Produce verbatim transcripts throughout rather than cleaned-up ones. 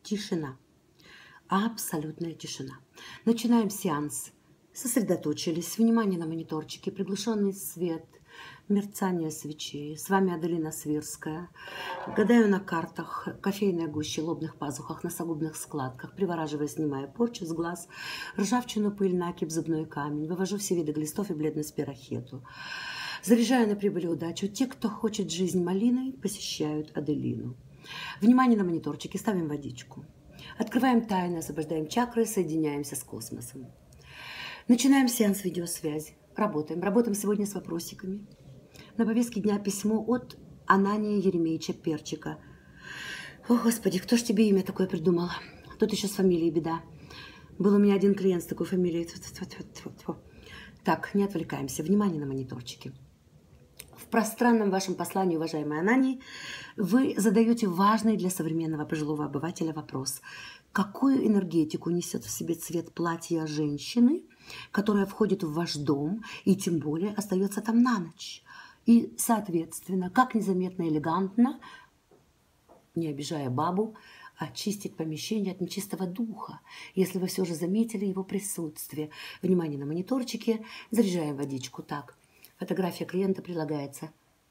тишина. Абсолютная тишина. Начинаем сеанс. Сосредоточились. Внимание на мониторчике. Приглушенный свет. Мерцание свечей. С вами Аделина Свирская. Гадаю на картах, кофейной гуще, лобных пазухах, носогубных складках, привораживая, снимая порчу с глаз, ржавчину, пыль, накипь, зубной камень. Вывожу все виды глистов и бледную спирохету. Заряжаю на прибыль и удачу. Те, кто хочет жизнь малиной, посещают Аделину. Внимание на мониторчике. Ставим водичку. Открываем тайны, освобождаем чакры, соединяемся с космосом. Начинаем сеанс видеосвязи. Работаем. Работаем сегодня с вопросиками. На повестке дня письмо от Анания Еремеевича Перчика. О, Господи, кто ж тебе имя такое придумал? Тут еще с фамилией беда. Был у меня один клиент с такой фамилией. Так, не отвлекаемся. Внимание на мониторчике. В пространном вашем послании, уважаемый Анании, вы задаете важный для современного пожилого обывателя вопрос. Какую энергетику несет в себе цвет платья женщины, которая входит в ваш дом и тем более остается там на ночь? И, соответственно, как незаметно и элегантно, не обижая бабу, очистить помещение от нечистого духа, если вы все же заметили его присутствие. Внимание на мониторчике, заряжаем водичку. Так, фотография клиента прилагается.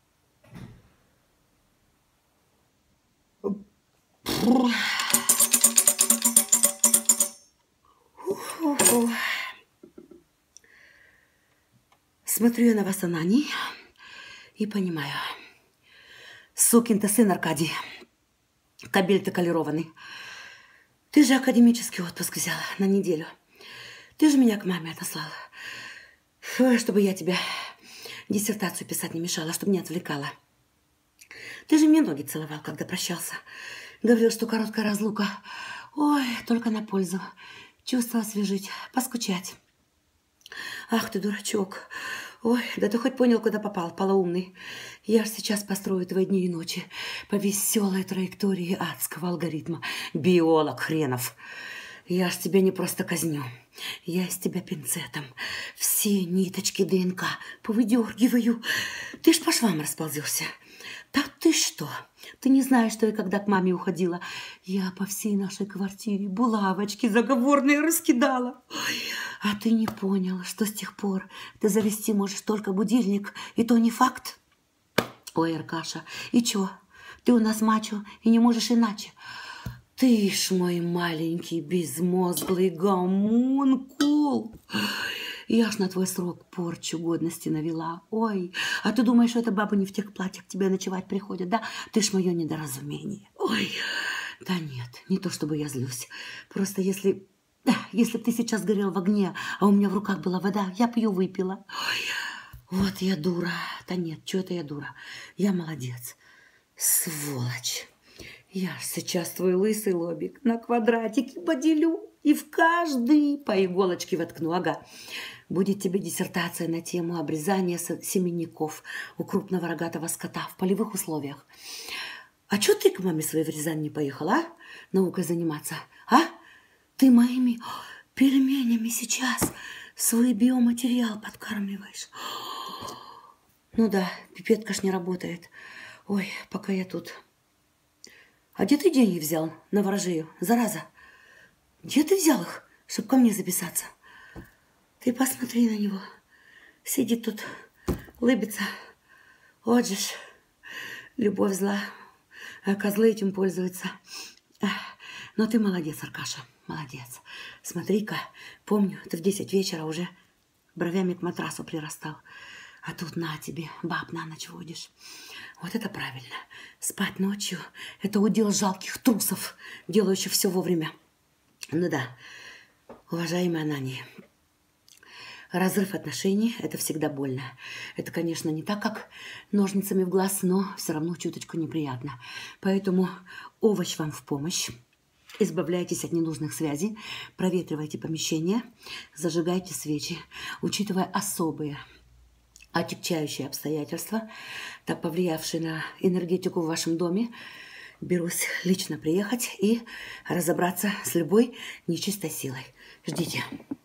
Смотрю я на вас, Ананий, и понимаю. Сукин-то сын Аркадий, кобель-то колерованный. Ты же академический отпуск взяла на неделю. Ты же меня к маме отослала, чтобы я тебе диссертацию писать не мешала, чтобы не отвлекала. Ты же мне ноги целовал, когда прощался. Говорил, что короткая разлука. Ой, только на пользу. Чувства освежить, поскучать. Ах ты, дурачок. Ой, да ты хоть понял, куда попал, полоумный. Я ж сейчас построю твои дни и ночи по веселой траектории адского алгоритма. Биолог хренов. Я ж тебя не просто казню. Я из тебя пинцетом все ниточки ДНК повыдергиваю. Ты ж по швам расползешься. Да ты что? Ты не знаешь, что я когда к маме уходила? Я по всей нашей квартире булавочки заговорные раскидала. Ой, а ты не понял, что с тех пор ты завести можешь только будильник, и то не факт? Ой, Аркаша, и чё? Ты у нас мачо и не можешь иначе. Ты ж мой маленький безмозглый гомункул. Я ж на твой срок порчу годности навела. Ой, а ты думаешь, что это бабы не в тех платьях к тебе ночевать приходят, да? Ты ж мое недоразумение. Ой, да нет, не то чтобы я злюсь. Просто если... Да, если бы ты сейчас горел в огне, а у меня в руках была вода, я бы ее выпила. Ой, вот я дура. Да нет, что это я дура? Я молодец. Сволочь. Я ж сейчас твой лысый лобик на квадратики поделю и в каждый по иголочке воткну. Ага. Будет тебе диссертация на тему обрезания семенников у крупного рогатого скота в полевых условиях. А что ты к маме своей в Рязань не поехала, а? Наукой заниматься, а? Ты моими пельменями сейчас свой биоматериал подкармливаешь. Ну да, пипетка ж не работает. Ой, пока я тут... А где ты деньги взял на ворожею, зараза? Где ты взял их, чтобы ко мне записаться? Ты посмотри на него. Сидит тут, улыбится. Вот же ж, любовь зла. А козлы этим пользуются. Но ты молодец, Аркаша, молодец. Смотри-ка, помню, ты в десять вечера уже бровями к матрасу прирастал. А тут на тебе, баб на ночь водишь. Вот это правильно. Спать ночью – это удел жалких трусов, делающих все вовремя. Ну да, уважаемая Анания, разрыв отношений – это всегда больно. Это, конечно, не так, как ножницами в глаз, но все равно чуточку неприятно. Поэтому овощ вам в помощь. Избавляйтесь от ненужных связей, проветривайте помещение, зажигайте свечи, учитывая особые отягчающие обстоятельства, так повлиявшие на энергетику в вашем доме, берусь лично приехать и разобраться с любой нечистой силой. Ждите.